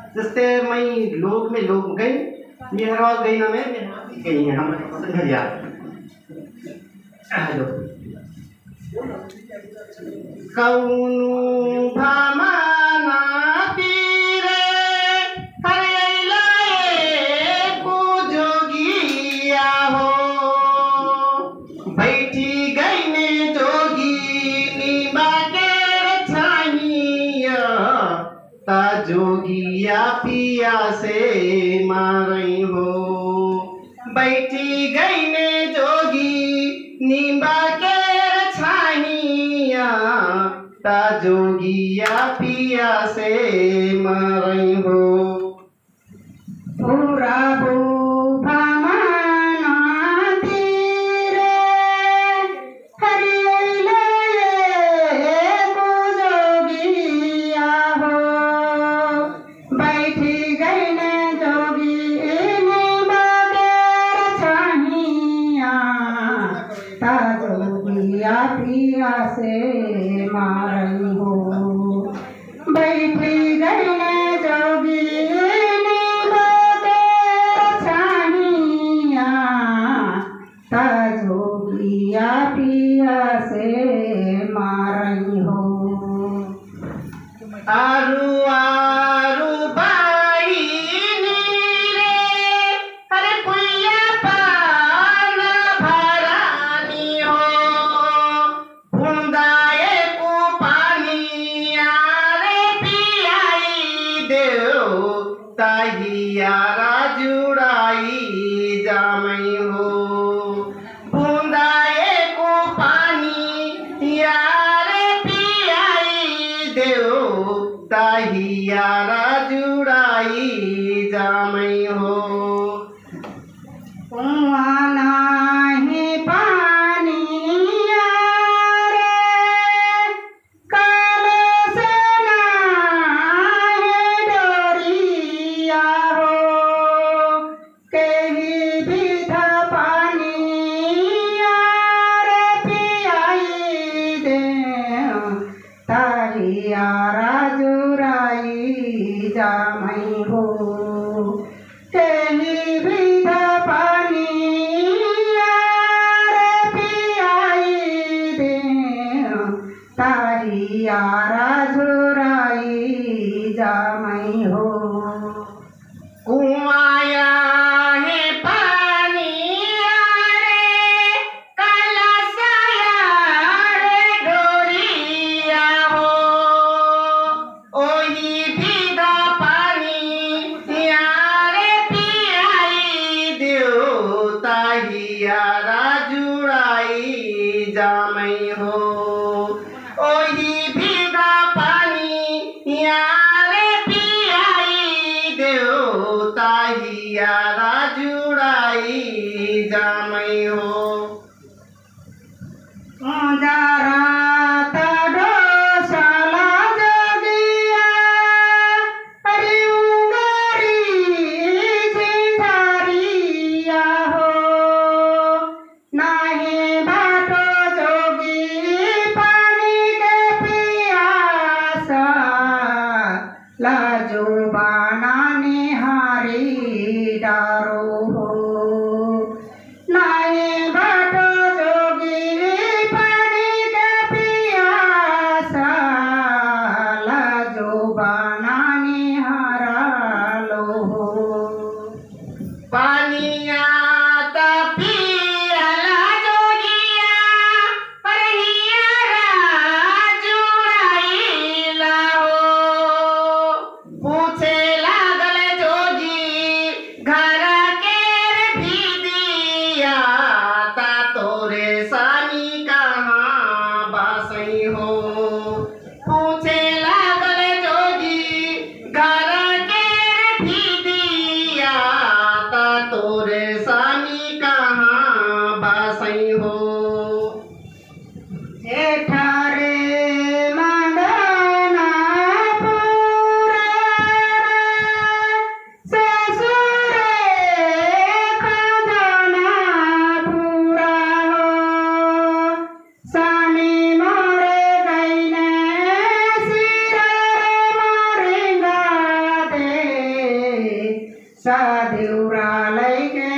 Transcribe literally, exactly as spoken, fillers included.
जस्ते मैं लोग में लोग गई मेहरवा गई ना मैं गई है हम घर जा हेलो कौनु भामाना पीरे हरियालाए को जोगिया हो बैठी गई ने जोगी नीमा के छानिया ता जोगिया पिया से मारई हो बैठी गई ने जोगी नीमा के छानिया ता जोगिया पिया से मारई हो पूरा भामाना तीरे हरियालाए को जोगिया हो बैठी गई ने जोगी नीमा के छानिया ता जोगिया पिया से मारई हो बैठी गई ने जोगी नीमा के छानिया ता जोगिया पिया से मारई हो आरु आरु बाई नीरे अरे पुइया पान भरानी हो बूंदाए को पानी आरे पियाई देव ताहियारा जुड़ाई जामई हो बूंदाए को पानी यारे पियाई देव ताहियारा जुड़ाई जामई हो कुआं नाही पानी यारे काल से नाही डोरिया हो केही विधा पानी यारे पियाई दे ताहियारा जुराई जामई हो केही विधा पानी यारे पियाई दे ताहियारा जुराई जामई हो कुआया है पानी आरे कलशया रे डोरिया हो ओही भीगा पानी यारे पियाई देव ताहियारा जुड़ाई जामई हो ओही भीगा पानी यारे पियाई देव ताहियारा जुड़ाई जामई हो जरा तडोसाला जोगिया हरि उंगारी झिझारिया हो नाही बाटो जोगी पानी के पियासा लाजो बाना निहारी डारो हो नाही बाटो जोगी पानी के पियासा लाजो बाना निहारा लो हो पानिया ता पियला जोगिया हरियारा जुड़ाईला हो पूछे लागल जोगी घर के भी दिया ता तोरे सानी कहाँ बासई हो पूछे लागल जोगी घर के भी दिया ता तोरे सानी कहाँ बासई हो एठारे मंगना पूरा सादेवरा लैके